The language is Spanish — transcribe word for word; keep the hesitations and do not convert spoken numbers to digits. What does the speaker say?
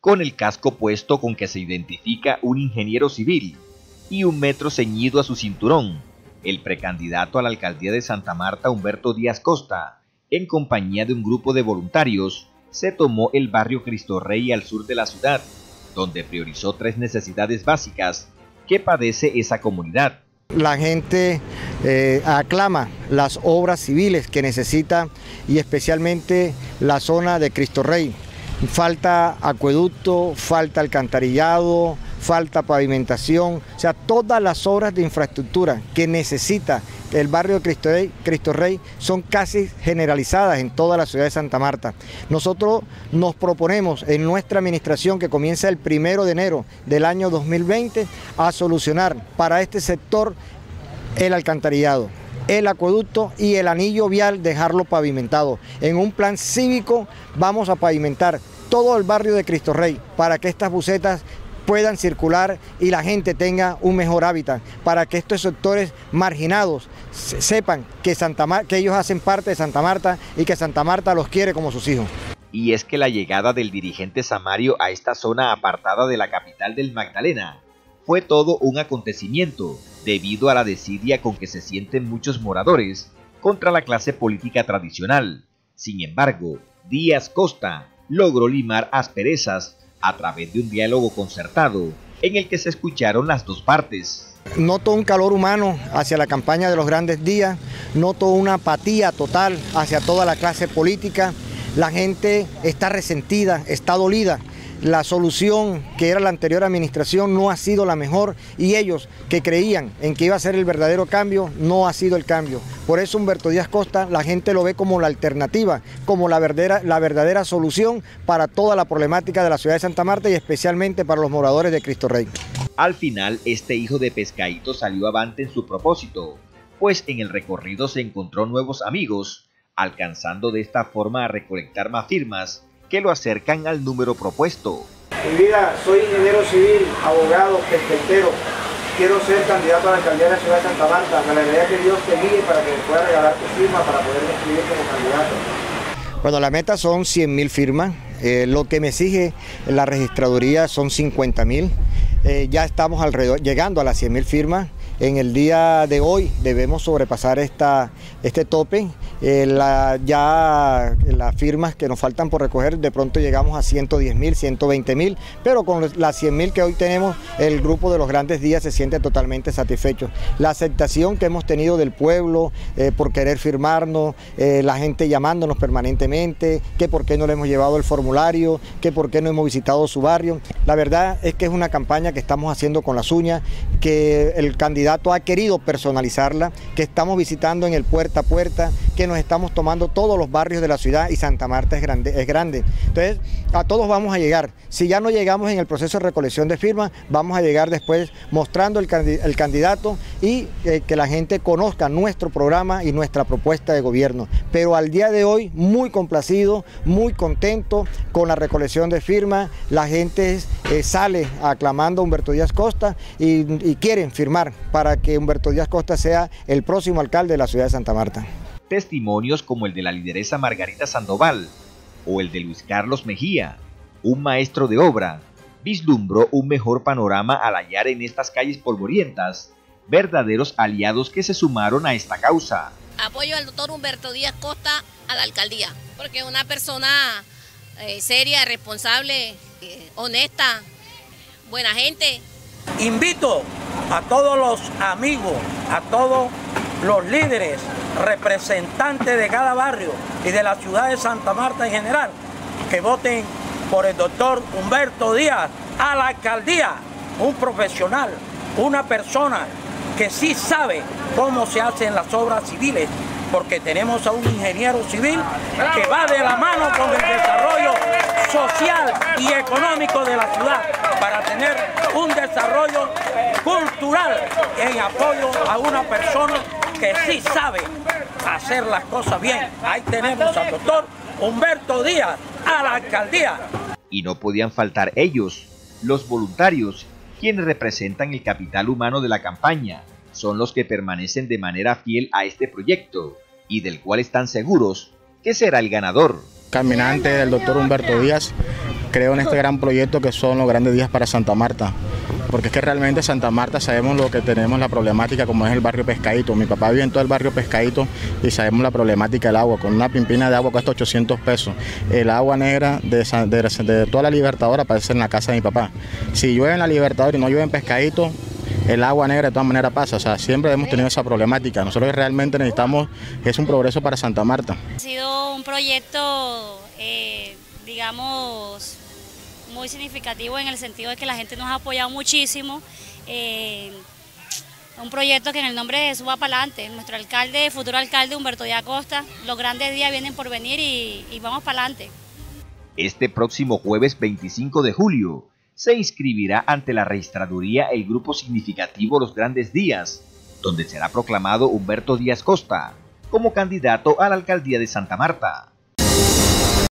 con el casco puesto con que se identifica un ingeniero civil y un metro ceñido a su cinturón, el precandidato a la alcaldía de Santa Marta, Humberto Díaz Costa, en compañía de un grupo de voluntarios, se tomó el barrio Cristo Rey al sur de la ciudad, donde priorizó tres necesidades básicas que padece esa comunidad. La gente eh, aclama las obras civiles que necesita, y especialmente la zona de Cristo Rey. Falta acueducto, falta alcantarillado, falta pavimentación, o sea, todas las obras de infraestructura que necesita el barrio de Cristo Rey, Cristo Rey son casi generalizadas en toda la ciudad de Santa Marta. Nosotros nos proponemos en nuestra administración, que comienza el primero de enero del año dos mil veinte, a solucionar para este sector el alcantarillado, el acueducto y el anillo vial, dejarlo pavimentado. En un plan cívico vamos a pavimentar todo el barrio de Cristo Rey para que estas busetas puedan circular y la gente tenga un mejor hábitat, para que estos sectores marginados sepan que, Santa Mar- que ellos hacen parte de Santa Marta y que Santa Marta los quiere como sus hijos. Y es que la llegada del dirigente Samario a esta zona apartada de la capital del Magdalena fue todo un acontecimiento, debido a la desidia con que se sienten muchos moradores contra la clase política tradicional. Sin embargo, Díaz Costa logró limar asperezas a través de un diálogo concertado en el que se escucharon las dos partes. Noto un calor humano hacia la campaña de los grandes días, noto una apatía total hacia toda la clase política. La gente está resentida, está dolida. La solución que era la anterior administración no ha sido la mejor, y ellos que creían en que iba a ser el verdadero cambio, no ha sido el cambio. Por eso Humberto Díaz Costa, la gente lo ve como la alternativa, como la verdadera, la verdadera solución para toda la problemática de la ciudad de Santa Marta y especialmente para los moradores de Cristo Rey. Al final, este hijo de pescadito salió avante en su propósito, pues en el recorrido se encontró nuevos amigos, alcanzando de esta forma a recolectar más firmas que lo acercan al número propuesto. Mi vida, soy ingeniero civil, abogado, pesquetero. Quiero ser candidato a la alcaldía de la ciudad de Santa Marta. Me alegraría que Dios te guíe para que me pueda regalar tu firma para poder inscribir como candidato. Bueno, la meta son cien mil firmas. Eh, lo que me exige la registraduría son cincuenta mil. Eh, ya estamos alrededor, llegando a las cien mil firmas. En el día de hoy debemos sobrepasar esta, este tope. Eh, la, ya las firmas que nos faltan por recoger, de pronto llegamos a ciento diez mil, ciento veinte mil, pero con las cien mil que hoy tenemos, el grupo de los grandes días se siente totalmente satisfecho. La aceptación que hemos tenido del pueblo eh, por querer firmarnos, eh, la gente llamándonos permanentemente, que por qué no le hemos llevado el formulario, que por qué no hemos visitado su barrio. La verdad es que es una campaña que estamos haciendo con las uñas, que el candidato ha querido personalizarla, que estamos visitando en el puerta a puerta, que nos estamos tomando todos los barrios de la ciudad, y Santa Marta es grande, es grande. Entonces, a todos vamos a llegar. Si ya no llegamos en el proceso de recolección de firmas, vamos a llegar después mostrando el, el candidato y eh, que la gente conozca nuestro programa y nuestra propuesta de gobierno. Pero al día de hoy, muy complacido, muy contento con la recolección de firmas. La gente eh, sale aclamando a Humberto Díaz Costa y, y quieren firmar para que Humberto Díaz Costa sea el próximo alcalde de la ciudad de Santa Marta. Testimonios como el de la lideresa Margarita Sandoval o el de Luis Carlos Mejía, un maestro de obra, vislumbró un mejor panorama al hallar en estas calles polvorientas verdaderos aliados que se sumaron a esta causa. Apoyo al doctor Humberto Díaz Costa a la alcaldía, porque es una persona eh, seria, responsable, eh, honesta, buena gente. Invito a todos los amigos, a todos los líderes, representantes de cada barrio y de la ciudad de Santa Marta en general, que voten por el doctor Humberto Díaz a la alcaldía, un profesional, una persona que sí sabe cómo se hacen las obras civiles, porque tenemos a un ingeniero civil que va de la mano con el desarrollo social y económico de la ciudad para tener un desarrollo cultural en apoyo a una persona que sí sabe hacer las cosas bien. Ahí tenemos al doctor Humberto Díaz a la alcaldía. Y no podían faltar ellos, los voluntarios, quienes representan el capital humano de la campaña. Son los que permanecen de manera fiel a este proyecto y del cual están seguros que será el ganador. caminante del doctor Humberto Díaz, creo en este gran proyecto que son los grandes días para Santa Marta. Porque es que realmente Santa Marta sabemos lo que tenemos, la problemática como es el barrio Pescadito. Mi papá vive en todo el barrio Pescadito y sabemos la problemática del agua. Con una pimpina de agua cuesta ochocientos pesos. El agua negra de, de, de toda la Libertadora aparece en la casa de mi papá. Si llueve en la Libertadora y no llueve en Pescadito, el agua negra de todas maneras pasa. O sea, siempre hemos tenido esa problemática. Nosotros realmente necesitamos, es un progreso para Santa Marta. Ha sido un proyecto, eh, digamos, muy significativo en el sentido de que la gente nos ha apoyado muchísimo. Eh, un proyecto que en el nombre de Jesús va para adelante. Nuestro alcalde, futuro alcalde Humberto Díaz Costa, los grandes días vienen por venir y, y vamos para adelante. Este próximo jueves veinticinco de julio se inscribirá ante la registraduría el grupo significativo Los Grandes Días, donde será proclamado Humberto Díaz Costa como candidato a la alcaldía de Santa Marta.